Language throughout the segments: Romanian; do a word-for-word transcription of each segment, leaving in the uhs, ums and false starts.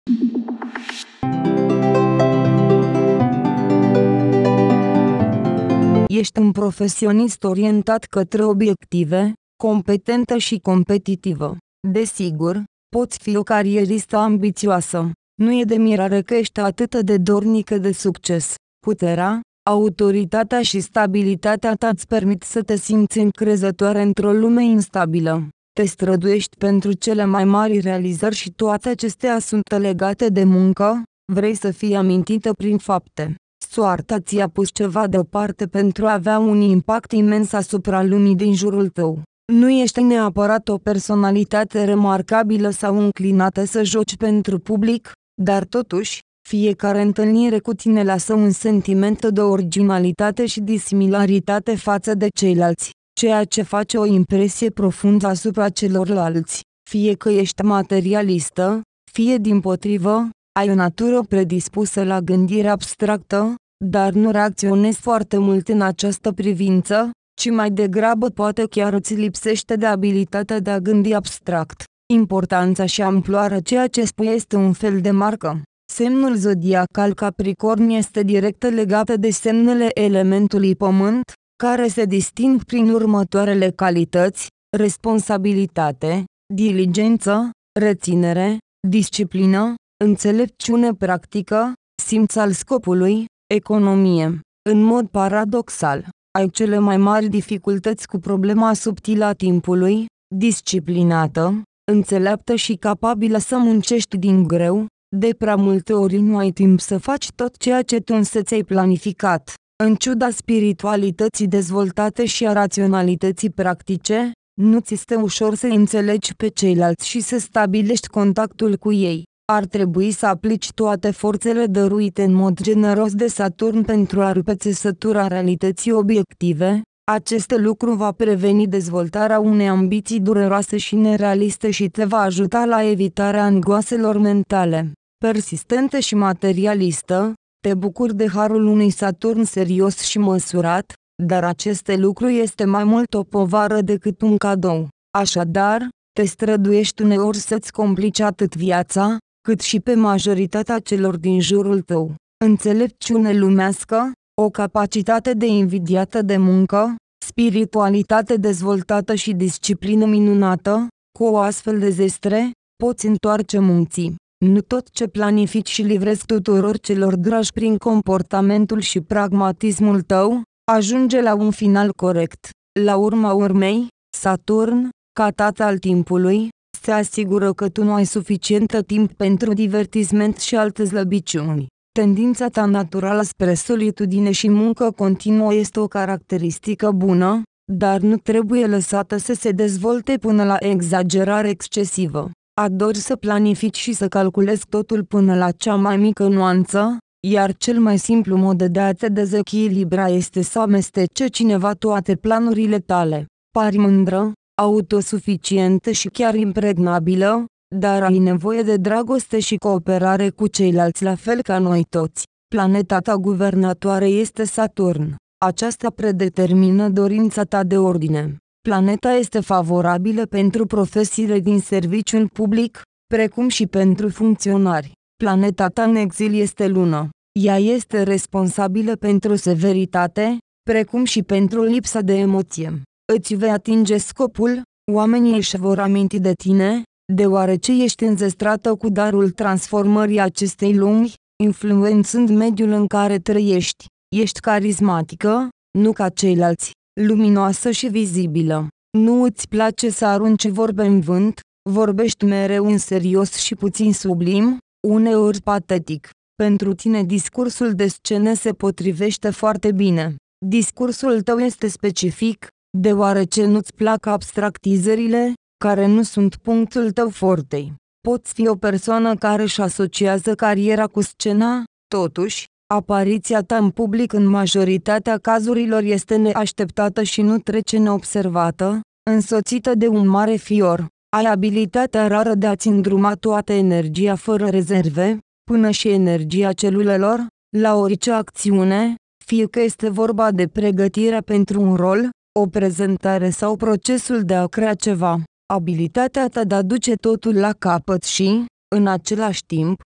Ești un profesionist orientat către obiective, competentă și competitivă. Desigur, poți fi o carieristă ambițioasă. Nu e de mirare că ești atât de dornică de succes. Puterea, autoritatea și stabilitatea ta îți permit să te simți încrezătoare într-o lume instabilă. Te străduiești pentru cele mai mari realizări și toate acestea sunt legate de muncă, vrei să fii amintită prin fapte. Soarta ți-a pus ceva deoparte pentru a avea un impact imens asupra lumii din jurul tău. Nu ești neapărat o personalitate remarcabilă sau înclinată să joci pentru public, dar totuși, fiecare întâlnire cu tine lasă un sentiment de originalitate și disimilaritate față de ceilalți, ceea ce face o impresie profundă asupra celorlalți. Fie că ești materialistă, fie dimpotrivă, ai o natură predispusă la gândire abstractă, dar nu reacționezi foarte mult în această privință, ci mai degrabă poate chiar îți lipsește de abilitatea de a gândi abstract. Importanța și amploarea ceea ce spui este un fel de marcă. Semnul zodiacal Capricorn este direct legat de semnele elementului pământ, care se disting prin următoarele calități: responsabilitate, diligență, reținere, disciplină, înțelepciune practică, simț al scopului, economie. În mod paradoxal, ai cele mai mari dificultăți cu problema subtilă a timpului, disciplinată, înțeleaptă și capabilă să muncești din greu. De prea multe ori nu ai timp să faci tot ceea ce tu însă ți-ai planificat. În ciuda spiritualității dezvoltate și a raționalității practice, nu ți este ușor să înțelegi pe ceilalți și să stabilești contactul cu ei. Ar trebui să aplici toate forțele dăruite în mod generos de Saturn pentru a rupe țesătura realității obiective. Acest lucru va preveni dezvoltarea unei ambiții dureroase și nerealiste și te va ajuta la evitarea angoaselor mentale. Persistentă și materialistă, te bucuri de harul unui Saturn serios și măsurat, dar acest lucru este mai mult o povară decât un cadou. Așadar, te străduiești uneori să-ți complici atât viața, cât și pe majoritatea celor din jurul tău. Înțelepciune lumească, o capacitate de invidiată de muncă, spiritualitate dezvoltată și disciplină minunată, cu o astfel de zestre, poți întoarce munții. Nu tot ce planifici și livrezi tuturor celor dragi prin comportamentul și pragmatismul tău, ajunge la un final corect. La urma urmei, Saturn, ca tată al timpului, se asigură că tu nu ai suficient timp pentru divertisment și alte slăbiciuni. Tendința ta naturală spre solitudine și muncă continuă este o caracteristică bună, dar nu trebuie lăsată să se dezvolte până la exagerare excesivă. Adori să planifici și să calculezi totul până la cea mai mică nuanță, iar cel mai simplu mod de a te dezechilibra este să amestece cineva toate planurile tale. Pari mândră, autosuficientă și chiar impregnabilă, dar ai nevoie de dragoste și cooperare cu ceilalți la fel ca noi toți. Planeta ta guvernatoare este Saturn. Aceasta predetermină dorința ta de ordine. Planeta este favorabilă pentru profesiile din serviciul public, precum și pentru funcționari. Planeta ta în exil este Lună. Ea este responsabilă pentru severitate, precum și pentru lipsa de emoție. Îți vei atinge scopul, oamenii își vor aminti de tine, deoarece ești înzestrată cu darul transformării acestei lumi, influențând mediul în care trăiești. Ești carismatică, nu ca ceilalți, luminoasă și vizibilă. Nu îți place să arunci vorbe în vânt, vorbești mereu în serios și puțin sublim, uneori patetic. Pentru tine discursul de scenă se potrivește foarte bine. Discursul tău este specific, deoarece nu-ți plac abstractizările, care nu sunt punctul tău forte. Poți fi o persoană care își asociază cariera cu scena, totuși, apariția ta în public în majoritatea cazurilor este neașteptată și nu trece neobservată, însoțită de un mare fior. Ai abilitatea rară de a-ți îndruma toată energia fără rezerve, până și energia celulelor, la orice acțiune, fie că este vorba de pregătirea pentru un rol, o prezentare sau procesul de a crea ceva. Abilitatea ta de a duce totul la capăt și, în același timp,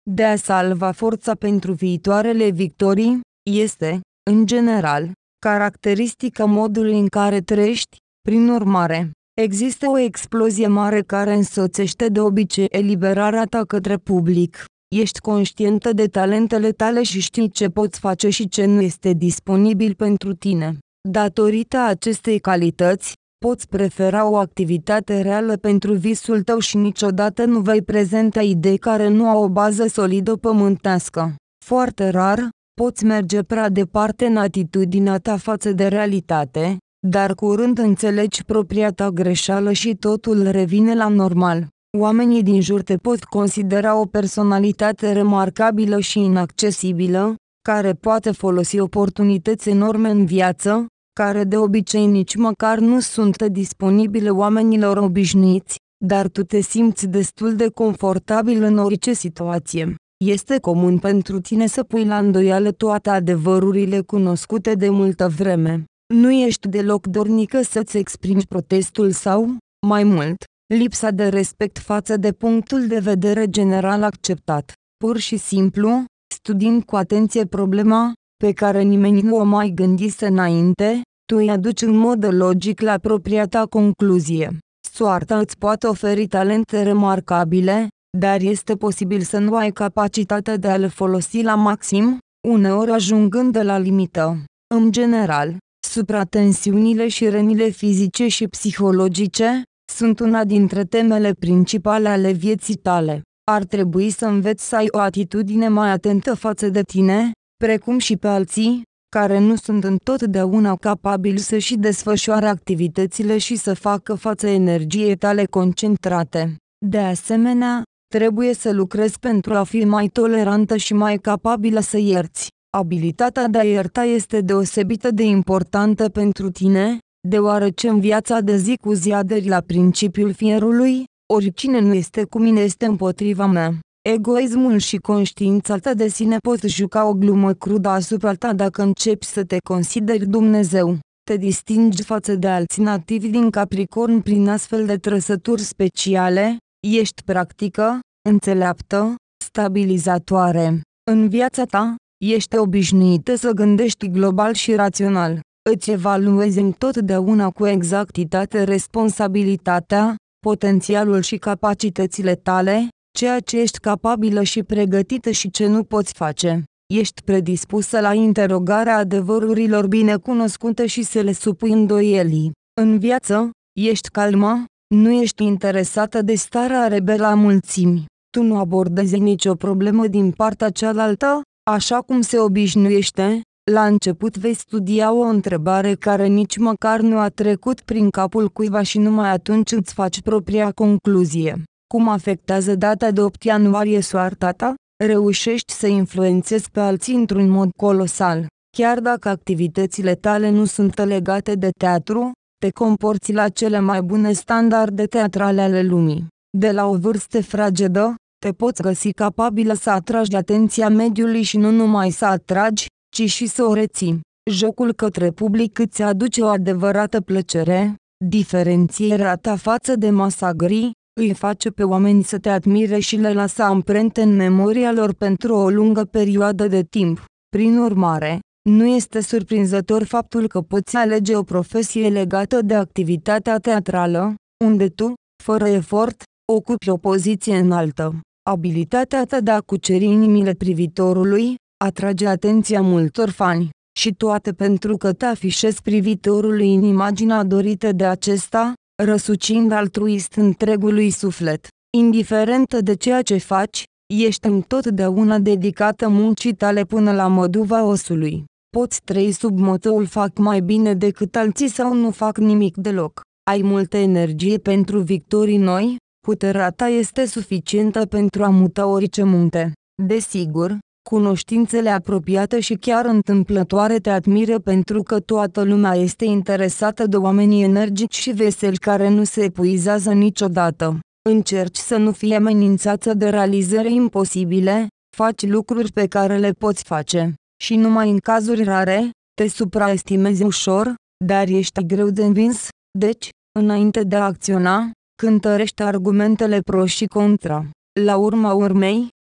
de a salva forța pentru viitoarele victorii, este, în general, caracteristică modului în care trăiești. Prin urmare, există o explozie mare care însoțește de obicei eliberarea ta către public. Ești conștientă de talentele tale și știi ce poți face și ce nu este disponibil pentru tine. Datorită acestei calități, poți prefera o activitate reală pentru visul tău și niciodată nu vei prezenta idei care nu au o bază solidă pământească. Foarte rar, poți merge prea departe în atitudinea ta față de realitate, dar curând înțelegi propria ta greșeală și totul revine la normal. Oamenii din jur te pot considera o personalitate remarcabilă și inaccesibilă, care poate folosi oportunități enorme în viață, care de obicei nici măcar nu sunt disponibile oamenilor obișnuiți, dar tu te simți destul de confortabil în orice situație. Este comun pentru tine să pui la îndoială toate adevărurile cunoscute de multă vreme. Nu ești deloc dornică să-ți exprimi protestul sau, mai mult, lipsa de respect față de punctul de vedere general acceptat. Pur și simplu, studiind cu atenție problema, pe care nimeni nu o mai gândise înainte, tu îi aduci în mod logic la propria ta concluzie. Soarta îți poate oferi talente remarcabile, dar este posibil să nu ai capacitatea de a le folosi la maxim, uneori ajungând de la limită. În general, supratensiunile și rănile fizice și psihologice sunt una dintre temele principale ale vieții tale. Ar trebui să înveți să ai o atitudine mai atentă față de tine, precum și pe alții, care nu sunt întotdeauna capabili să-și desfășoare activitățile și să facă față energiei tale concentrate. De asemenea, trebuie să lucrezi pentru a fi mai tolerantă și mai capabilă să ierți. Abilitatea de a ierta este deosebită de importantă pentru tine, deoarece în viața de zi cu zi aderi la principiul fierului, oricine nu este cu mine este împotriva mea. Egoismul și conștiința ta de sine pot juca o glumă crudă asupra ta dacă începi să te consideri Dumnezeu. Te distingi față de alții nativi din Capricorn prin astfel de trăsături speciale, ești practică, înțeleaptă, stabilizatoare. În viața ta, ești obișnuită să gândești global și rațional. Îți evaluezi întotdeauna cu exactitate responsabilitatea, potențialul și capacitățile tale, ceea ce ești capabilă și pregătită și ce nu poți face. Ești predispusă la interogarea adevărurilor bine cunoscute și să le supui îndoielii. În viață, ești calmă, nu ești interesată de starea rebelă a mulțimii. Tu nu abordezi nicio problemă din partea cealaltă, așa cum se obișnuiește. La început vei studia o întrebare care nici măcar nu a trecut prin capul cuiva și numai atunci îți faci propria concluzie. Cum afectează data de opt ianuarie soarta ta? Reușești să influențezi pe alții într-un mod colosal. Chiar dacă activitățile tale nu sunt legate de teatru, te comporți la cele mai bune standarde teatrale ale lumii. De la o vârstă fragedă, te poți găsi capabilă să atragi atenția mediului și nu numai să atragi, ci și să o reții. Jocul către public îți aduce o adevărată plăcere, diferențierea ta față de masa gri, îi face pe oameni să te admire și le lasă amprente în memoria lor pentru o lungă perioadă de timp. Prin urmare, nu este surprinzător faptul că poți alege o profesie legată de activitatea teatrală, unde tu, fără efort, ocupi o poziție înaltă. Abilitatea ta de a cuceri inimile privitorului atrage atenția multor fani, și toate pentru că te afișezi privitorului în imaginea dorită de acesta, răsucind altruist întregului suflet. Indiferentă de ceea ce faci, ești întotdeauna dedicată muncii tale până la măduva osului. Poți trăi sub motoul fac mai bine decât alții sau nu fac nimic deloc. Ai multă energie pentru victorii noi, puterea ta este suficientă pentru a muta orice munte. Desigur, cunoștințele apropiate și chiar întâmplătoare te admiră pentru că toată lumea este interesată de oamenii energici și veseli care nu se epuizează niciodată. Încerci să nu fii amenințată de realizări imposibile, faci lucruri pe care le poți face. Și numai în cazuri rare, te supraestimezi ușor, dar ești greu de învins, deci, înainte de a acționa, cântărește argumentele pro și contra. La urma urmei,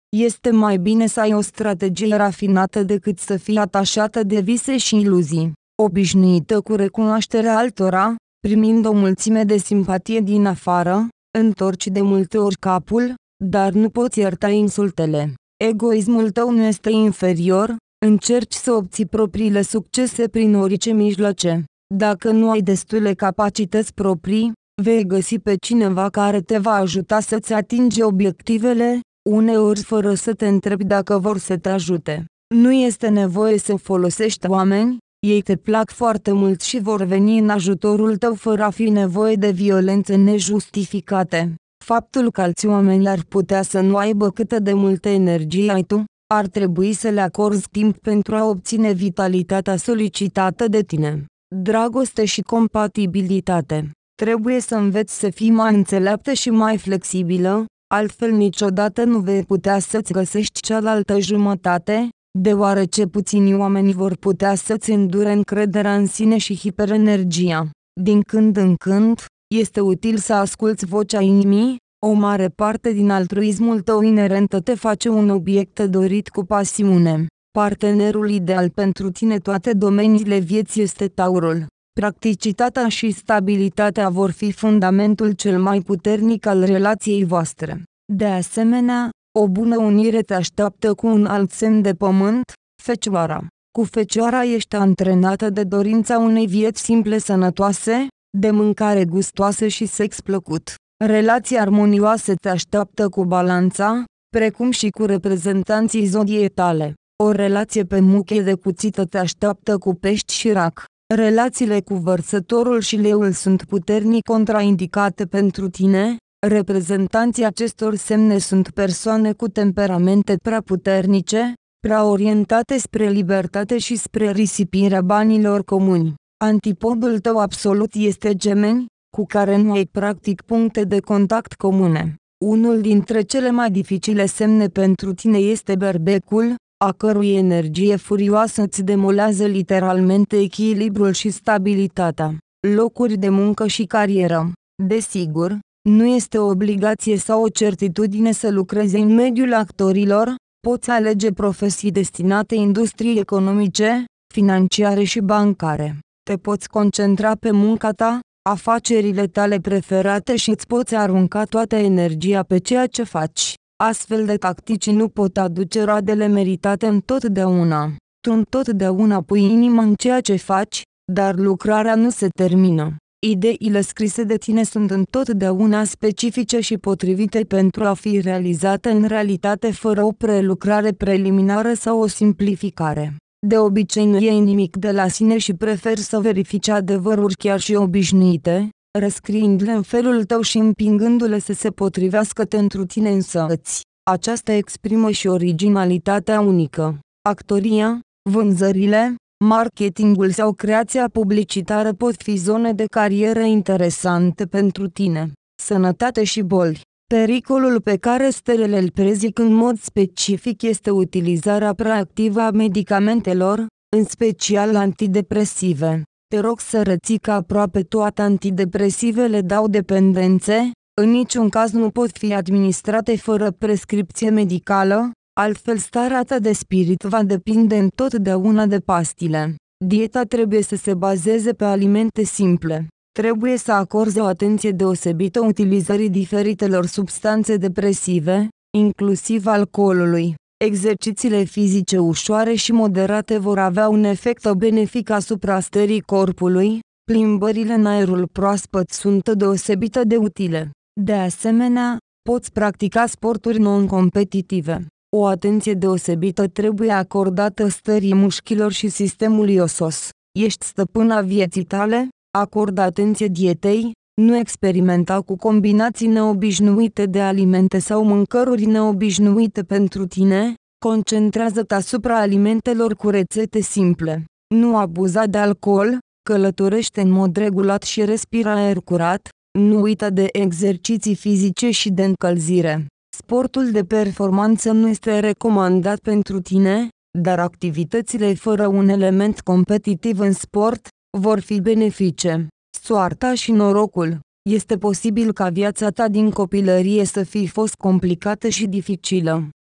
Este mai bine să ai o strategie rafinată decât să fii atașată de vise și iluzii. Obișnuită cu recunoașterea altora, primind o mulțime de simpatie din afară, întorci de multe ori capul, dar nu poți ierta insultele. Egoismul tău nu este inferior, încerci să obții propriile succese prin orice mijloace. Dacă nu ai destule capacități proprii, vei găsi pe cineva care te va ajuta să-ți atingi obiectivele, uneori fără să te întrebi dacă vor să te ajute. Nu este nevoie să folosești oameni, ei te plac foarte mult și vor veni în ajutorul tău fără a fi nevoie de violențe nejustificate. Faptul că alți oameni ar putea să nu aibă cât de multă energie ai tu, ar trebui să le acorzi timp pentru a obține vitalitatea solicitată de tine. Dragoste și compatibilitate. Trebuie să înveți să fii mai înțeleaptă și mai flexibilă, altfel niciodată nu vei putea să-ți găsești cealaltă jumătate, deoarece puțini oameni vor putea să-ți îndure încrederea în sine și hiperenergia. Din când în când, este util să asculți vocea inimii, o mare parte din altruismul tău inerent te face un obiect dorit cu pasiune. Partenerul ideal pentru tine toate domeniile vieții este Taurul. Practicitatea și stabilitatea vor fi fundamentul cel mai puternic al relației voastre. De asemenea, o bună unire te așteaptă cu un alt semn de pământ, Fecioara. Cu Fecioara ești antrenată de dorința unei vieți simple sănătoase, de mâncare gustoasă și sex plăcut. Relații armonioase te așteaptă cu Balanța, precum și cu reprezentanții zodiei tale. O relație pe muchie de cuțită te așteaptă cu Pești și Rac. Relațiile cu Vărsătorul și Leul sunt puternic contraindicate pentru tine. Reprezentanții acestor semne sunt persoane cu temperamente prea puternice, prea orientate spre libertate și spre risipirea banilor comuni. Antipodul tău absolut este Gemeni, cu care nu ai practic puncte de contact comune. Unul dintre cele mai dificile semne pentru tine este Berbecul, a cărui energie furioasă îți demolează literalmente echilibrul și stabilitatea. Locuri de muncă și carieră. Desigur, nu este o obligație sau o certitudine să lucrezi în mediul actorilor, poți alege profesii destinate industriei economice, financiare și bancare. Te poți concentra pe munca ta, afacerile tale preferate și îți poți arunca toată energia pe ceea ce faci. Astfel de tactici nu pot aduce roadele meritate întotdeauna. Tu întotdeauna pui inima în ceea ce faci, dar lucrarea nu se termină. Ideile scrise de tine sunt întotdeauna specifice și potrivite pentru a fi realizate în realitate fără o prelucrare preliminară sau o simplificare. De obicei nu iei nimic de la sine și preferi să verifici adevăruri chiar și obișnuite, răscriindu-le în felul tău și împingându-le să se potrivească pentru tine însăți. Aceasta exprimă și originalitatea unică. Actoria, vânzările, marketingul sau creația publicitară pot fi zone de carieră interesante pentru tine. Sănătate și boli. Pericolul pe care stelele îl prezic în mod specific este utilizarea prea activă a medicamentelor, în special antidepresive. Te rog să reții că aproape toate antidepresivele dau dependențe, în niciun caz nu pot fi administrate fără prescripție medicală, altfel starea ta de spirit va depinde întotdeauna de pastile. Dieta trebuie să se bazeze pe alimente simple. Trebuie să acorzi o atenție deosebită utilizării diferitelor substanțe depresive, inclusiv alcoolului. Exercițiile fizice ușoare și moderate vor avea un efect benefic asupra stării corpului, plimbările în aerul proaspăt sunt deosebit de utile. De asemenea, poți practica sporturi non-competitive. O atenție deosebită trebuie acordată stării mușchilor și sistemului osos. Ești stăpâna vieții tale? Acordă atenție dietei, nu experimenta cu combinații neobișnuite de alimente sau mâncăruri neobișnuite pentru tine, concentrează-te asupra alimentelor cu rețete simple. Nu abuza de alcool, călătorește în mod regulat și respira aer curat, nu uita de exerciții fizice și de încălzire. Sportul de performanță nu este recomandat pentru tine, dar activitățile fără un element competitiv în sport vor fi benefice. Soarta și norocul. Este posibil ca viața ta din copilărie să fi fost complicată și dificilă.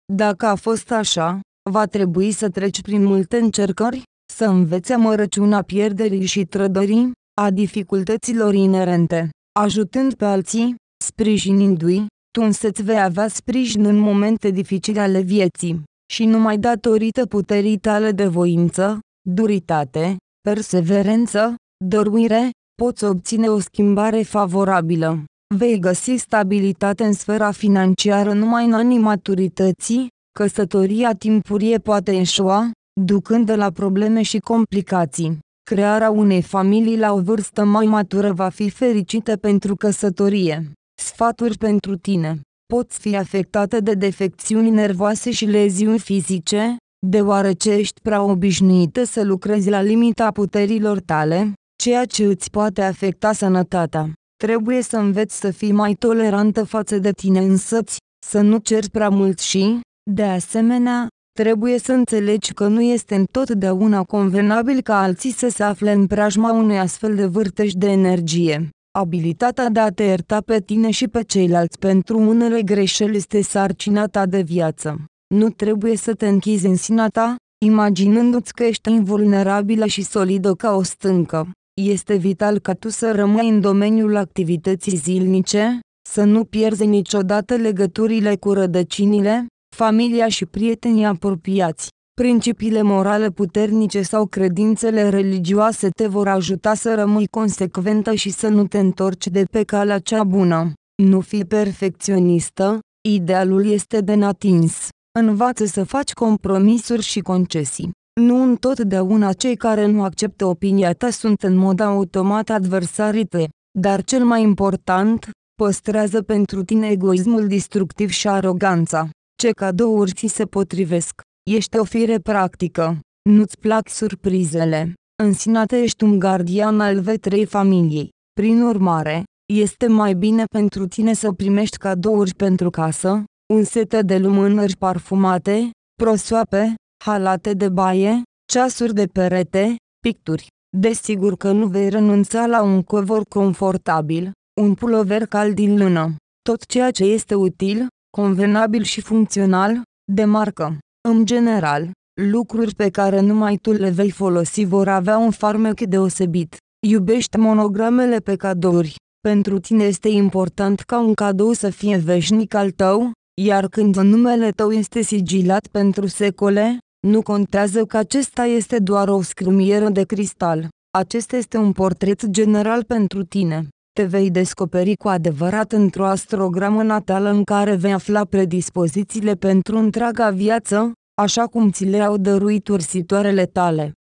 Dacă a fost așa, va trebui să treci prin multe încercări, să înveți amărăciunea pierderii și trădării, a dificultăților inerente, ajutând pe alții, sprijinindu-i, tu însăți vei avea sprijin în momente dificile ale vieții, și numai datorită puterii tale de voință, duritate, perseverență, dăruire, poți obține o schimbare favorabilă. Vei găsi stabilitate în sfera financiară numai în anii maturității. Căsătoria timpurie poate eșua, ducând la probleme și complicații. Crearea unei familii la o vârstă mai matură va fi fericită pentru căsătorie. Sfaturi pentru tine. Poți fi afectată de defecțiuni nervoase și leziuni fizice, deoarece ești prea obișnuită să lucrezi la limita puterilor tale, ceea ce îți poate afecta sănătatea. Trebuie să înveți să fii mai tolerantă față de tine însăți, să nu ceri prea mult și, de asemenea, trebuie să înțelegi că nu este întotdeauna convenabil ca alții să se afle în preajma unui astfel de vârtej de energie. Abilitatea de a te ierta pe tine și pe ceilalți pentru unele greșeli este sarcina ta de viață. Nu trebuie să te închizi în sinea ta, imaginându-ți că ești invulnerabilă și solidă ca o stâncă. Este vital ca tu să rămâi în domeniul activității zilnice, să nu pierzi niciodată legăturile cu rădăcinile, familia și prietenii apropiați. Principiile morale puternice sau credințele religioase te vor ajuta să rămâi consecventă și să nu te întorci de pe calea cea bună. Nu fi perfecționistă, idealul este de neatins. Învață să faci compromisuri și concesii. Nu întotdeauna cei care nu acceptă opinia ta sunt în mod automat adversarii tăi, dar cel mai important, păstrează pentru tine egoismul destructiv și aroganța. Ce cadouri ți se potrivesc? Ești o fire practică. Nu-ți plac surprizele. În sine ești un gardian al vetrei familiei. Prin urmare, este mai bine pentru tine să primești cadouri pentru casă, un set de lumânări parfumate, prosoape, halate de baie, ceasuri de perete, picturi. Desigur că nu vei renunța la un covor confortabil, un pulover cald din lână. Tot ceea ce este util, convenabil și funcțional, de marcă. În general, lucruri pe care numai tu le vei folosi vor avea un farmec deosebit. Iubește monogramele pe cadouri. Pentru tine este important ca un cadou să fie veșnic al tău, iar când numele tău este sigilat pentru secole, nu contează că acesta este doar o scrumieră de cristal. Acesta este un portret general pentru tine. Te vei descoperi cu adevărat într-o astrogramă natală în care vei afla predispozițiile pentru întreaga viață, așa cum ți le-au dăruit ursitoarele tale.